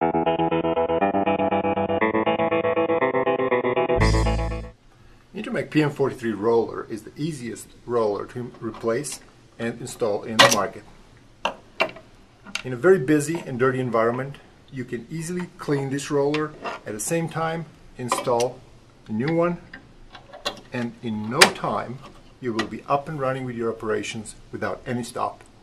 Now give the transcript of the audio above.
Intermec PM43 roller is the easiest roller to replace and install in the market. In a very busy and dirty environment, you can easily clean this roller, at the same time install a new one, and in no time you will be up and running with your operations without any stop.